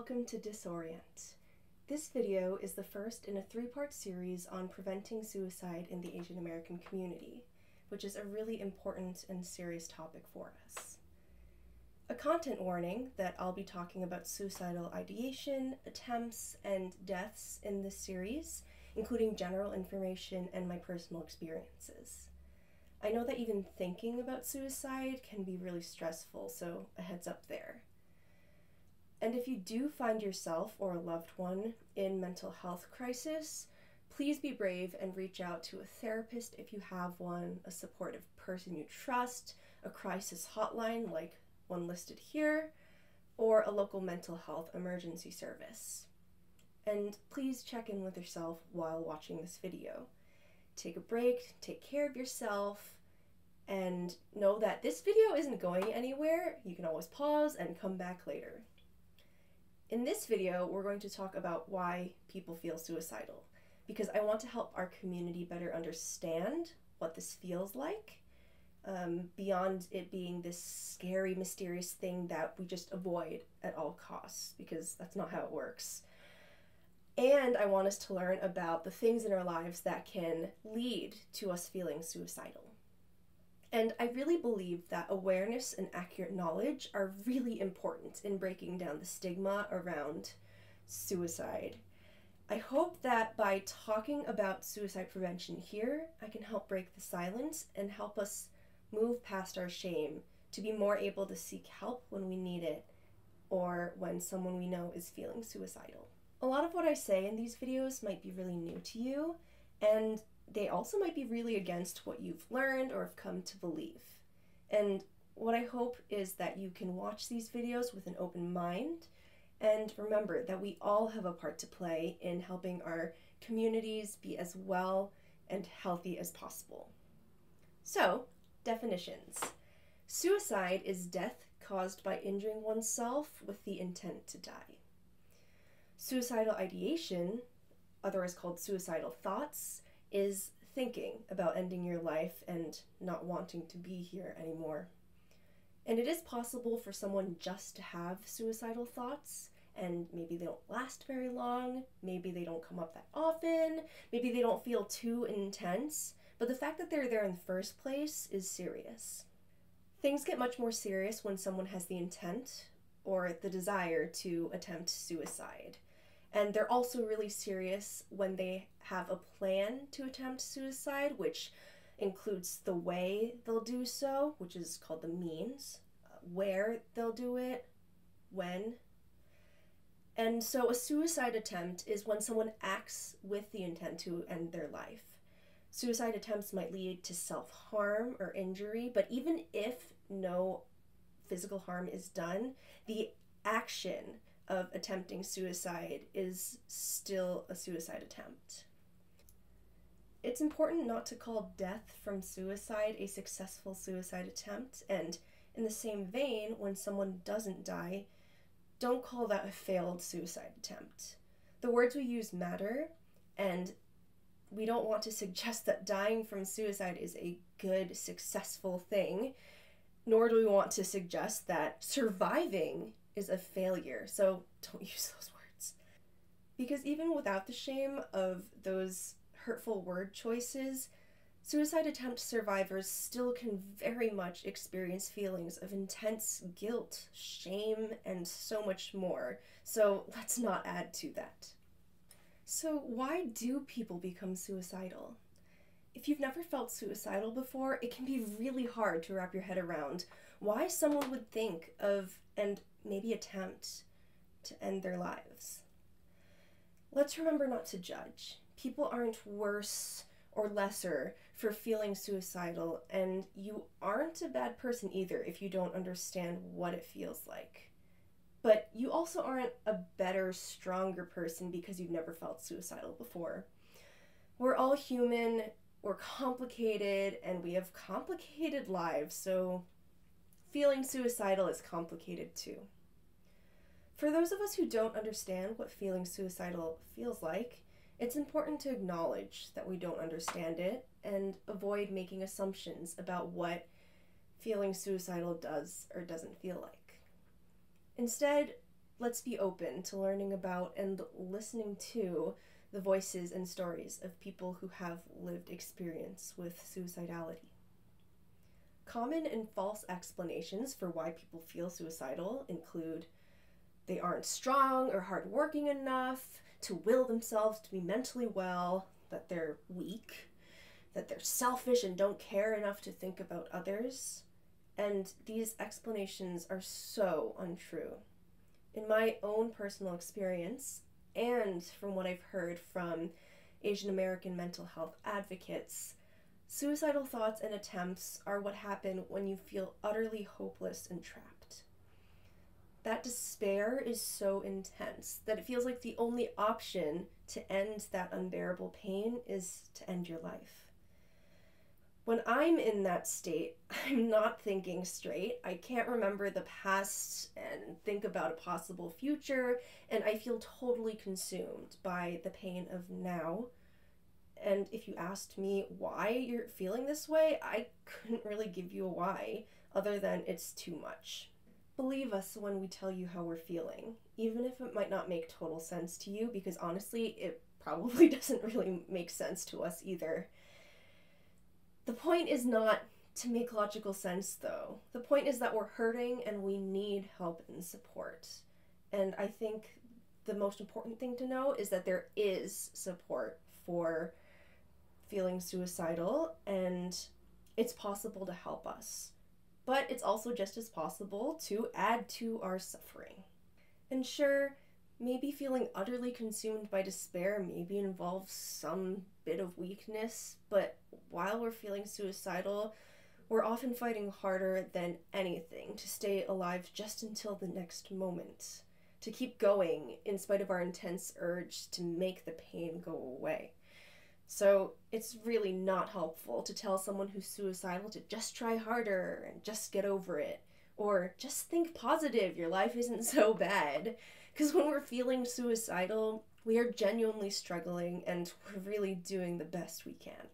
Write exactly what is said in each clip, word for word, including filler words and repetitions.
welcome to DisOrient. This video is the first in a three-part series on preventing suicide in the Asian American community, which is a really important and serious topic for us. A content warning that I'll be talking about suicidal ideation, attempts, and deaths in this series, including general information and my personal experiences. I know that even thinking about suicide can be really stressful, so a heads up there. And if you do find yourself or a loved one in mental health crisis, please be brave and reach out to a therapist if you have one, a supportive person you trust, a crisis hotline like one listed here, or a local mental health emergency service. And please check in with yourself while watching this video. Take a break, take care of yourself, and know that this video isn't going anywhere. You can always pause and come back later. In this video, we're going to talk about why people feel suicidal, because I want to help our community better understand what this feels like, um, beyond it being this scary, mysterious thing that we just avoid at all costs, because that's not how it works. And I want us to learn about the things in our lives that can lead to us feeling suicidal. And I really believe that awareness and accurate knowledge are really important in breaking down the stigma around suicide. I hope that by talking about suicide prevention here, I can help break the silence and help us move past our shame to be more able to seek help when we need it or when someone we know is feeling suicidal. A lot of what I say in these videos might be really new to you, and they also might be really against what you've learned or have come to believe. And what I hope is that you can watch these videos with an open mind and remember that we all have a part to play in helping our communities be as well and healthy as possible. So, definitions. Suicide is death caused by injuring oneself with the intent to die. Suicidal ideation, otherwise called suicidal thoughts, is thinking about ending your life and not wanting to be here anymore. And it is possible for someone just to have suicidal thoughts, and maybe they don't last very long, maybe they don't come up that often, maybe they don't feel too intense, but the fact that they're there in the first place is serious. Things get much more serious when someone has the intent or the desire to attempt suicide. And they're also really serious when they have a plan to attempt suicide, which includes the way they'll do so, which is called the means, uh, where they'll do it, when. And so a suicide attempt is when someone acts with the intent to end their life. Suicide attempts might lead to self-harm or injury, but even if no physical harm is done, the action of attempting suicide is still a suicide attempt. It's important not to call death from suicide a successful suicide attempt, and in the same vein, when someone doesn't die, don't call that a failed suicide attempt. The words we use matter, and we don't want to suggest that dying from suicide is a good, successful thing, nor do we want to suggest that surviving is a failure, so don't use those words. Because even without the shame of those hurtful word choices, suicide attempt survivors still can very much experience feelings of intense guilt, shame, and so much more, so let's not add to that. So why do people become suicidal? If you've never felt suicidal before, it can be really hard to wrap your head around why someone would think of and maybe attempt to end their lives. Let's remember not to judge. People aren't worse or lesser for feeling suicidal, and you aren't a bad person either if you don't understand what it feels like. But you also aren't a better, stronger person because you've never felt suicidal before. We're all human, we're complicated, and we have complicated lives, so feeling suicidal is complicated too. For those of us who don't understand what feeling suicidal feels like, it's important to acknowledge that we don't understand it and avoid making assumptions about what feeling suicidal does or doesn't feel like. Instead, let's be open to learning about and listening to the voices and stories of people who have lived experience with suicidality. Common and false explanations for why people feel suicidal include they aren't strong or hardworking enough to will themselves to be mentally well, that they're weak, that they're selfish and don't care enough to think about others. And these explanations are so untrue. In my own personal experience, and from what I've heard from Asian American mental health advocates, suicidal thoughts and attempts are what happen when you feel utterly hopeless and trapped. That despair is so intense that it feels like the only option to end that unbearable pain is to end your life. When I'm in that state, I'm not thinking straight. I can't remember the past and think about a possible future, and I feel totally consumed by the pain of now. And if you asked me why you're feeling this way, I couldn't really give you a why, other than it's too much. Believe us when we tell you how we're feeling, even if it might not make total sense to you, because honestly, it probably doesn't really make sense to us either. The point is not to make logical sense, though. The point is that we're hurting and we need help and support. And I think the most important thing to know is that there is support for feeling suicidal, and it's possible to help us. But it's also just as possible to add to our suffering. And sure, maybe feeling utterly consumed by despair maybe involves some bit of weakness, but while we're feeling suicidal, we're often fighting harder than anything to stay alive just until the next moment, to keep going in spite of our intense urge to make the pain go away. So it's really not helpful to tell someone who's suicidal to just try harder and just get over it, or just think positive, your life isn't so bad. Because when we're feeling suicidal, we are genuinely struggling and we're really doing the best we can.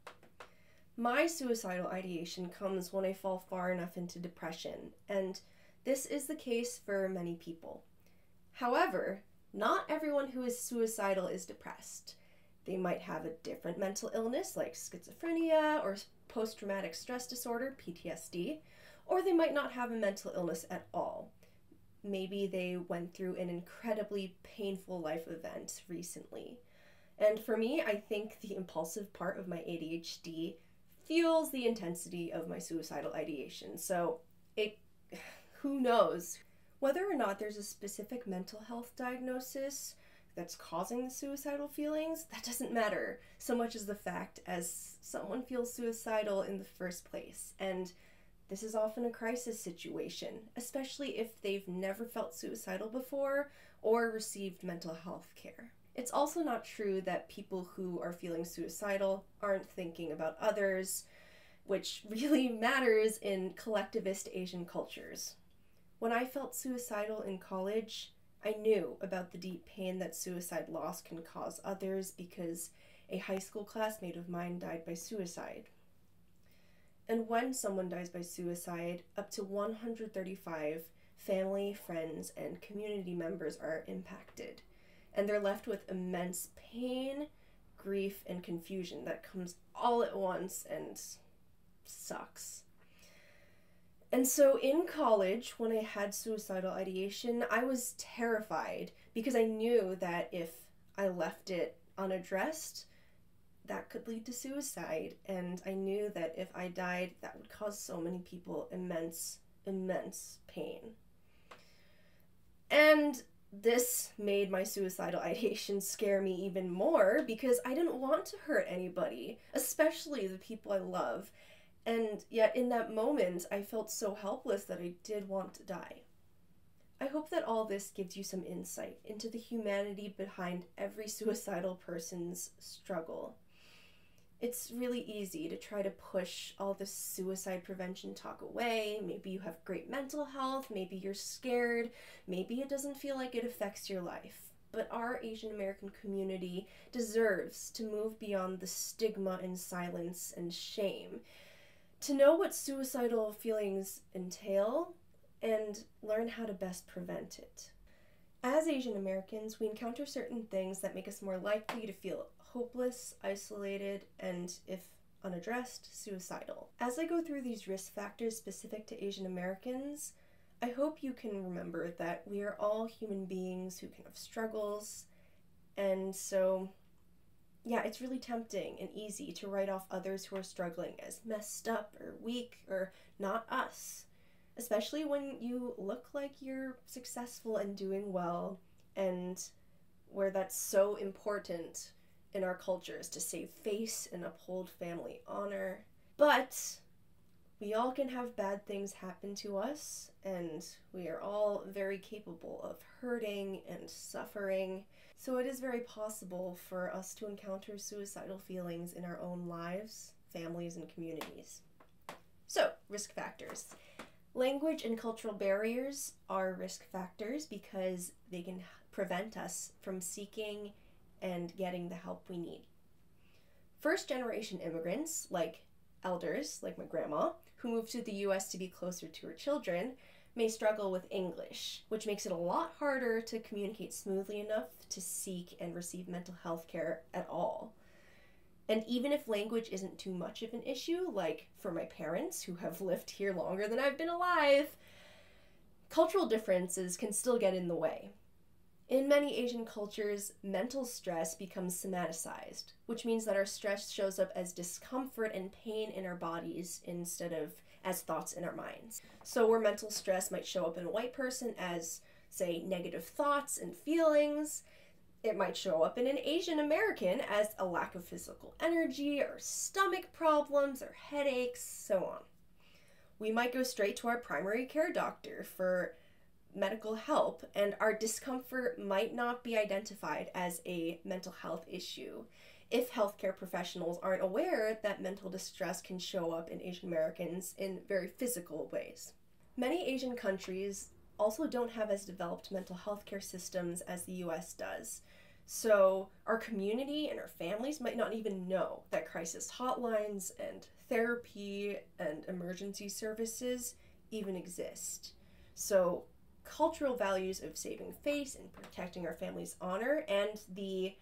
My suicidal ideation comes when I fall far enough into depression, and this is the case for many people. However, not everyone who is suicidal is depressed. They might have a different mental illness like schizophrenia or post-traumatic stress disorder, P T S D, or they might not have a mental illness at all. Maybe they went through an incredibly painful life event recently. And for me, I think the impulsive part of my A D H D fuels the intensity of my suicidal ideation. So it, who knows? Whether or not there's a specific mental health diagnosis that's causing the suicidal feelings, that doesn't matter so much as the fact as someone feels suicidal in the first place. And this is often a crisis situation, especially if they've never felt suicidal before or received mental health care. It's also not true that people who are feeling suicidal aren't thinking about others, which really matters in collectivist Asian cultures. When I felt suicidal in college, I knew about the deep pain that suicide loss can cause others because a high school classmate of mine died by suicide. And when someone dies by suicide, up to one hundred thirty-five family, friends, and community members are impacted. And they're left with immense pain, grief, and confusion that comes all at once and sucks. And so in college, when I had suicidal ideation, I was terrified because I knew that if I left it unaddressed, that could lead to suicide. And I knew that if I died, that would cause so many people immense, immense pain. And this made my suicidal ideation scare me even more because I didn't want to hurt anybody, especially the people I love. And yet in that moment, I felt so helpless that I did want to die. I hope that all this gives you some insight into the humanity behind every suicidal person's struggle. It's really easy to try to push all this suicide prevention talk away. Maybe you have great mental health, maybe you're scared, maybe it doesn't feel like it affects your life. But our Asian American community deserves to move beyond the stigma and silence and shame, to know what suicidal feelings entail and learn how to best prevent it. As Asian Americans, we encounter certain things that make us more likely to feel hopeless, isolated, and, if unaddressed, suicidal. As I go through these risk factors specific to Asian Americans, I hope you can remember that we are all human beings who can have struggles, and so, yeah, it's really tempting and easy to write off others who are struggling as messed up or weak or not us, especially when you look like you're successful and doing well, and where that's so important in our cultures to save face and uphold family honor. But we all can have bad things happen to us, and we are all very capable of hurting and suffering. So it is very possible for us to encounter suicidal feelings in our own lives, families, and communities. So, risk factors. Language and cultural barriers are risk factors because they can prevent us from seeking and getting the help we need. First-generation immigrants, like elders, like my grandma, who moved to the U S to be closer to her children, may struggle with English, which makes it a lot harder to communicate smoothly enough to seek and receive mental health care at all. And even if language isn't too much of an issue, like for my parents who have lived here longer than I've been alive, cultural differences can still get in the way. In many Asian cultures, mental stress becomes somaticized, which means that our stress shows up as discomfort and pain in our bodies instead of as thoughts in our minds. So where mental stress might show up in a white person as, say, negative thoughts and feelings, it might show up in an Asian American as a lack of physical energy or stomach problems or headaches, so on. We might go straight to our primary care doctor for medical help, and our discomfort might not be identified as a mental health issue if healthcare professionals aren't aware that mental distress can show up in Asian Americans in very physical ways. Many Asian countries also don't have as developed mental health care systems as the U S does. So our community and our families might not even know that crisis hotlines and therapy and emergency services even exist. So cultural values of saving face and protecting our family's honor and the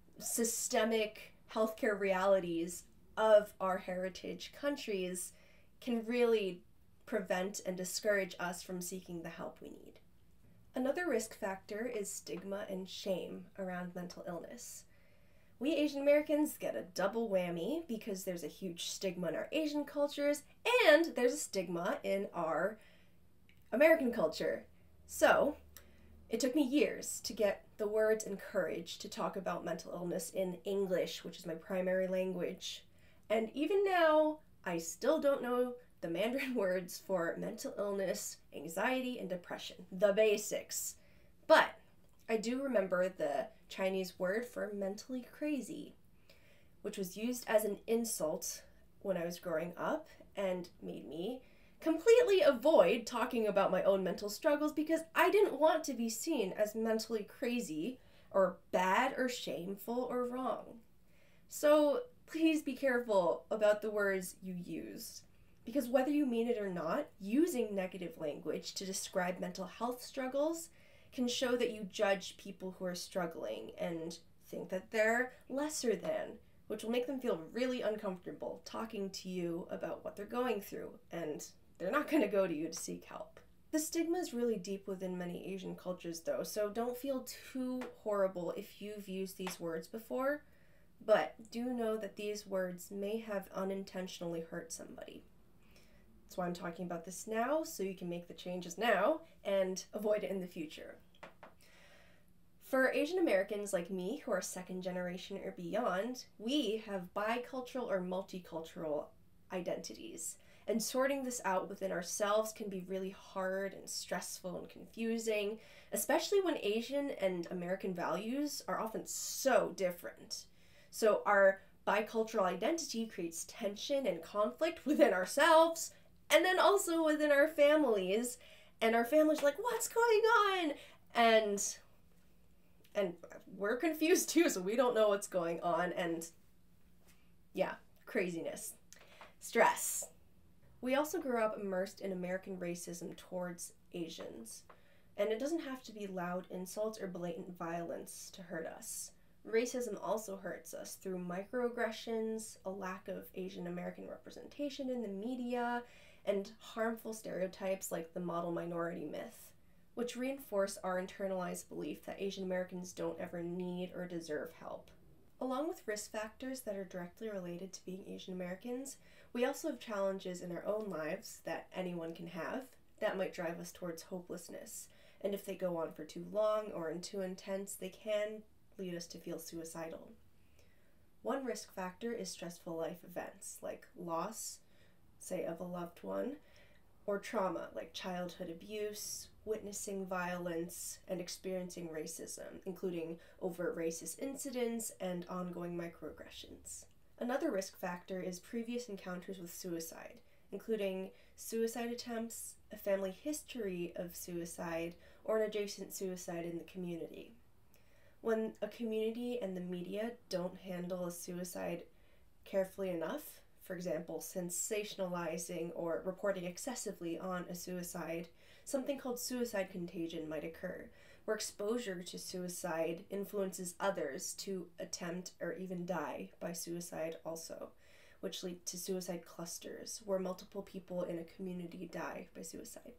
systemic healthcare realities of our heritage countries can really prevent and discourage us from seeking the help we need. Another risk factor is stigma and shame around mental illness. We Asian Americans get a double whammy because there's a huge stigma in our Asian cultures and there's a stigma in our American culture. So, it took me years to get the words and courage to talk about mental illness in English, which is my primary language. And even now, I still don't know the Mandarin words for mental illness, anxiety, and depression, the basics. But I do remember the Chinese word for mentally crazy, which was used as an insult when I was growing up and made me completely avoid talking about my own mental struggles because I didn't want to be seen as mentally crazy or bad or shameful or wrong. So please be careful about the words you use, because whether you mean it or not, using negative language to describe mental health struggles can show that you judge people who are struggling and think that they're lesser than, which will make them feel really uncomfortable talking to you about what they're going through, and they're not going to go to you to seek help. The stigma is really deep within many Asian cultures though, so don't feel too horrible if you've used these words before, but do know that these words may have unintentionally hurt somebody. That's why I'm talking about this now, so you can make the changes now and avoid it in the future. For Asian Americans like me, who are second generation or beyond, we have bicultural or multicultural identities. And sorting this out within ourselves can be really hard and stressful and confusing, especially when Asian and American values are often so different. So our bicultural identity creates tension and conflict within ourselves, and then also within our families. And our families are like, what's going on? And, and we're confused too, so we don't know what's going on. And yeah, craziness. Stress. We also grew up immersed in American racism towards Asians. And it doesn't have to be loud insults or blatant violence to hurt us. Racism also hurts us through microaggressions, a lack of Asian American representation in the media, and harmful stereotypes like the model minority myth, which reinforce our internalized belief that Asian Americans don't ever need or deserve help. Along with risk factors that are directly related to being Asian Americans, we also have challenges in our own lives that anyone can have that might drive us towards hopelessness. And if they go on for too long or are too intense, they can lead us to feel suicidal. One risk factor is stressful life events like loss, say, of a loved one, or trauma like childhood abuse, witnessing violence, and experiencing racism, including overt racist incidents and ongoing microaggressions. Another risk factor is previous encounters with suicide, including suicide attempts, a family history of suicide, or an adjacent suicide in the community. When a community and the media don't handle a suicide carefully enough, for example, sensationalizing or reporting excessively on a suicide, something called suicide contagion might occur, where exposure to suicide influences others to attempt or even die by suicide also, which lead to suicide clusters, where multiple people in a community die by suicide.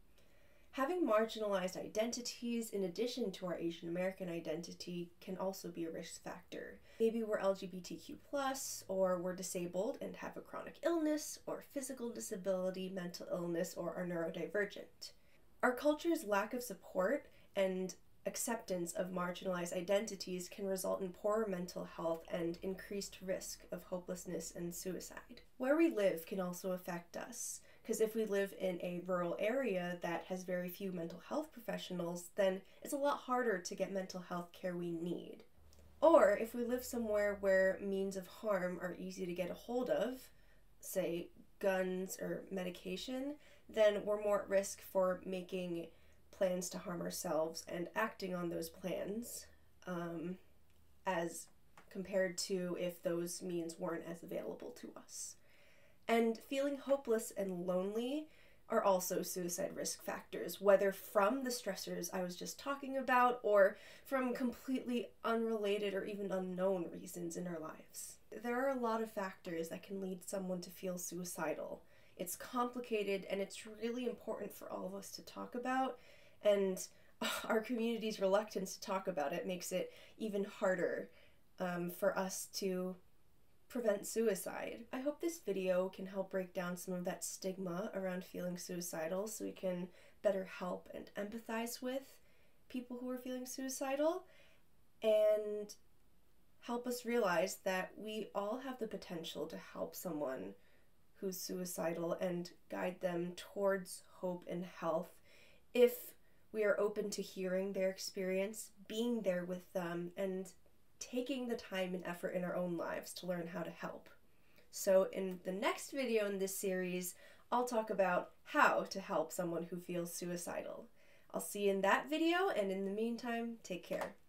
Having marginalized identities in addition to our Asian American identity can also be a risk factor. Maybe we're L G B T Q plus, or we're disabled and have a chronic illness, or physical disability, mental illness, or are neurodivergent. Our culture's lack of support and acceptance of marginalized identities can result in poorer mental health and increased risk of hopelessness and suicide. Where we live can also affect us. Because if we live in a rural area that has very few mental health professionals, then it's a lot harder to get mental health care we need. Or if we live somewhere where means of harm are easy to get a hold of, say guns or medication, then we're more at risk for making plans to harm ourselves and acting on those plans, um, as compared to if those means weren't as available to us. And feeling hopeless and lonely are also suicide risk factors, whether from the stressors I was just talking about or from completely unrelated or even unknown reasons in our lives. There are a lot of factors that can lead someone to feel suicidal. It's complicated and it's really important for all of us to talk about, and our community's reluctance to talk about it makes it even harder um, for us to prevent suicide. I hope this video can help break down some of that stigma around feeling suicidal so we can better help and empathize with people who are feeling suicidal, and help us realize that we all have the potential to help someone who's suicidal and guide them towards hope and health if we are open to hearing their experience, being there with them, and taking the time and effort in our own lives to learn how to help. So in the next video in this series, I'll talk about how to help someone who feels suicidal. I'll see you in that video, and in the meantime, take care.